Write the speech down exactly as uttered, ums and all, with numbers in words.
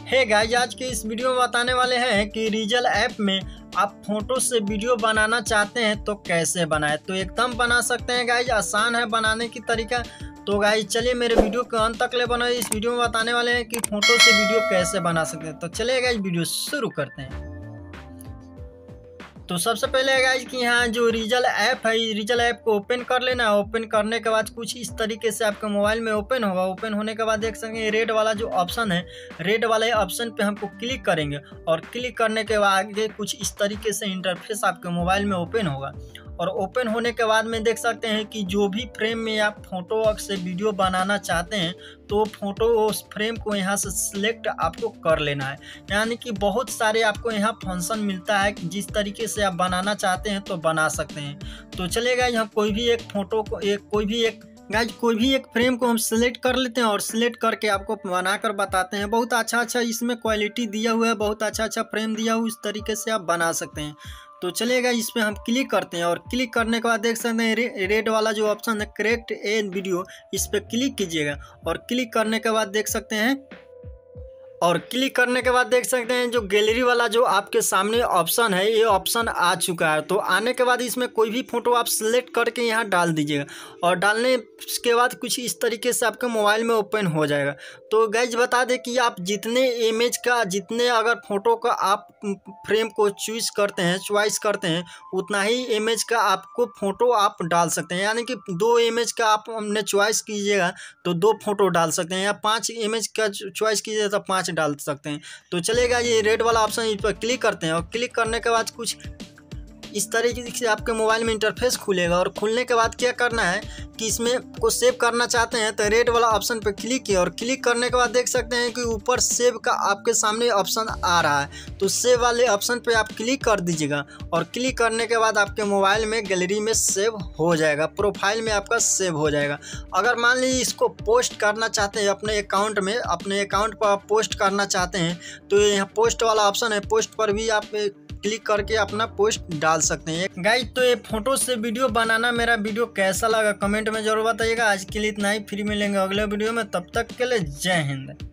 Hey guys, आज के इस वीडियो में बताने वाले हैं कि रीजल ऐप में आप फोटो से वीडियो बनाना चाहते हैं तो कैसे बनाएं। तो एकदम बना सकते हैं गाइस, आसान है बनाने की तरीका। तो गाइस चलिए मेरे वीडियो को अंत तक ले बनाए। इस वीडियो में बताने वाले हैं कि फोटो से वीडियो कैसे बना सकते हैं। तो चलिए गाइस वीडियो शुरू करते हैं। तो सबसे पहले गाइस कि यहाँ जो रीजल ऐप है, रीजल ऐप को ओपन कर लेना है। ओपन करने के बाद कुछ इस तरीके से आपके मोबाइल में ओपन होगा। ओपन होने के बाद देख सकेंगे रेड वाला जो ऑप्शन है, रेड वाले ऑप्शन पे हमको क्लिक करेंगे और क्लिक करने के बाद आगे कुछ इस तरीके से इंटरफेस आपके मोबाइल में ओपन होगा। और ओपन होने के बाद में देख सकते हैं कि जो भी फ्रेम में आप फोटो से वीडियो बनाना चाहते हैं तो फोटो उस फ्रेम को यहाँ से सिलेक्ट आपको कर लेना है। यानी कि बहुत सारे आपको यहाँ फंक्शन मिलता है कि जिस तरीके से आप बनाना चाहते हैं तो बना सकते हैं। तो चलेगा यहाँ कोई भी एक फोटो को एक कोई भी एक गाइज कोई भी एक फ्रेम को हम सिलेक्ट कर लेते हैं और सिलेक्ट करके आपको बनाकर बताते हैं। बहुत अच्छा अच्छा इसमें क्वालिटी दिया हुआ है, बहुत अच्छा अच्छा फ्रेम दिया हुआ, इस तरीके से आप बना सकते हैं। तो चलिएगा इस पर हम क्लिक करते हैं और क्लिक करने के बाद देख सकते हैं रे, रेड वाला जो ऑप्शन है क्रिएट ए वीडियो, इस पर क्लिक कीजिएगा और क्लिक करने के बाद देख सकते हैं और क्लिक करने के बाद देख सकते हैं जो गैलरी वाला जो आपके सामने ऑप्शन है, ये ऑप्शन आ चुका है। तो आने के बाद इसमें कोई भी फोटो आप सिलेक्ट करके यहाँ डाल दीजिएगा और डालने के बाद कुछ इस तरीके से आपके मोबाइल में ओपन हो जाएगा। तो गाइज बता दें कि आप जितने इमेज का जितने अगर फोटो का आप फ्रेम को चूज करते हैं चॉइस करते हैं उतना ही इमेज का आपको फोटो आप डाल सकते हैं। यानी कि दो इमेज का आप हमने चॉइस कीजिएगा तो दो फोटो डाल सकते हैं, या पाँच इमेज का चॉइस कीजिएगा तो पाँच डाल सकते हैं। तो चलेगा ये रेड वाला ऑप्शन, इस पर क्लिक करते हैं और क्लिक करने के बाद कुछ इस तरीके से आपके मोबाइल में इंटरफेस खुलेगा। और खुलने के बाद क्या करना है कि इसमें को सेव करना चाहते हैं तो रेड वाला ऑप्शन पे क्लिक किया और क्लिक करने के बाद देख सकते हैं कि ऊपर सेव का आपके सामने ऑप्शन आ रहा है। तो सेव वाले ऑप्शन पे आप क्लिक कर दीजिएगा और क्लिक करने के बाद आपके मोबाइल में गैलरी में सेव हो जाएगा, प्रोफाइल में आपका सेव हो जाएगा। अगर मान लीजिए इसको पोस्ट करना चाहते हैं अपने अकाउंट में, अपने अकाउंट पर आप पोस्ट करना चाहते हैं तो यहाँ पोस्ट वाला ऑप्शन है, पोस्ट पर भी आप क्लिक करके अपना पोस्ट डाल सकते हैं। गाइस तो ये फोटो से वीडियो बनाना मेरा वीडियो कैसा लगा कमेंट में जरूर बताइएगा। आज के लिए इतना ही, फिर मिलेंगे अगले वीडियो में, तब तक के लिए जय हिंद।